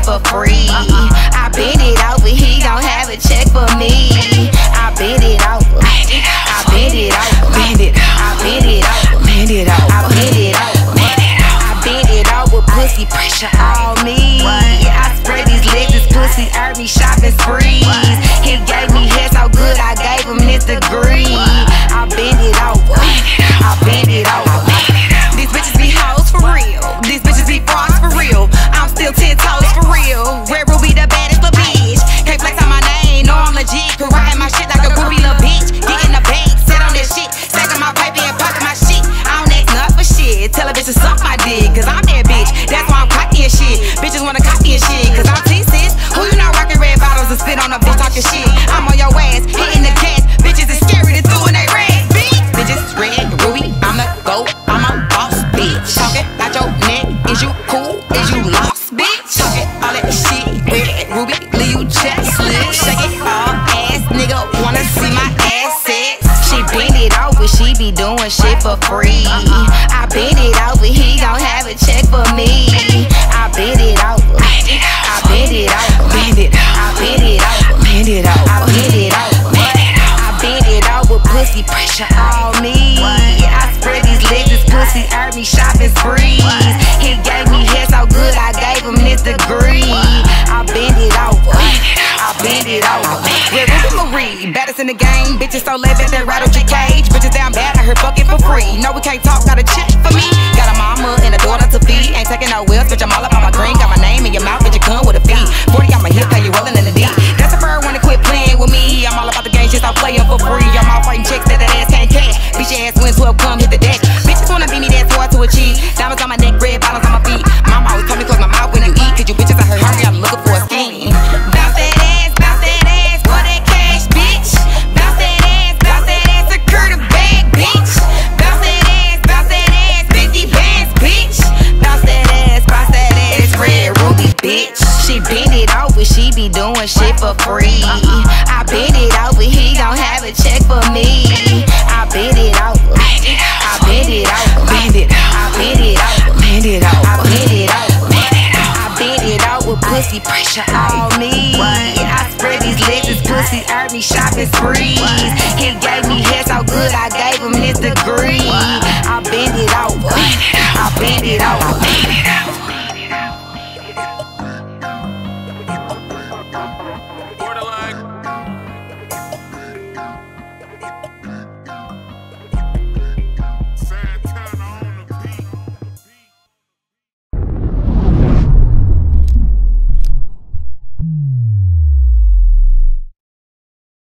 for free. I bend it over, he gon' have a check for me. I bend it over, I bend it over, bend it, I bend it over, bend it over, I bend it over, I bend it over, pussy pressure on me. I spray these legs, this pussy earned me shopping sprees. He gave me head so good, I gave him his degree. I bend it over, I bend it over. These bitches be hoes for real, these bitches be frauds for real. I'm still 10 toes for real. Red Ruby the baddest little bitch. Can't flex on my name, no I'm legit. Karate my shit like a groovy little bitch. Get in the bank, sit on that shit. Stacking my paper and pocket my shit. I don't ask nothing for shit. Tell a bitch to suck my dick, cause I'm that bitch. That's why I'm cocky and shit. Bitches wanna copy and shit, cause I'm T-sis. Who you not rocking red bottles and spit on a bitch talking shit? I'm on your ass, hitting the gas. Bitches is scary to do when they red, bitch. Bitches red Ruby, I'm the GOAT, I'm a boss, bitch. Talking out your neck, is you cool? Is you lost, bitch? Talking all that shit, red Ruby, leave you chestless. Shake it all ass, nigga, wanna see my assets. She bend it over, she be doing shit for free. I bend it over, he gon' have a check for me. I bend it over, I bend it over, bend it, I bend it over, bend it over, I bend it over, I bend it over, pussy pressure on me. I spread these legs, this pussy earned me shopping sprees. He gave me head so good, I gave him his degree. I bend it over, I bend it over. Red Ruby Marie, baddest in the game. Bitches so laid back that rattle your cage. Bitches down bad, I heard fucking for free. No, we can't talk, got a check for me. Got a mama and a daughter to feed. Ain't taking no wheels, bitch, I'm all up on my green. Got my name in your mouth, bitch, you come with a fee. 40 on my hip, how you rolling in the D. That's a bird when to quit playing with me. I'm all about the game, just stop playing for free. I'm all fighting chicks that ass can't catch. Bitch, your ass wins 12, come hit the deck. Bitches wanna be me, that's hard to achieve. Diamonds on my neck, red bottoms on my feet. Mama always told me close my mouth when you eat, cause you bitches I heard hurry, I'm looking for a scheme. Bounce that ass for that cash, bitch. Bounce that ass, secure the bag, bitch. Bounce that ass, 50 bands, bitch. Bounce that ass, Red Ruby, bitch. She bend it over, she be doing shit for free. I bend it over, he gon' have a check for me. I bend it over, I bend it over, bend it, I bend it over, bend it over, I bend it over, I bend it over, pussy pressure on me. I spread these legs, this pussy earned me shopping sprees. He gave me head so good, I gave him his degree. I bend it over, I bend it over.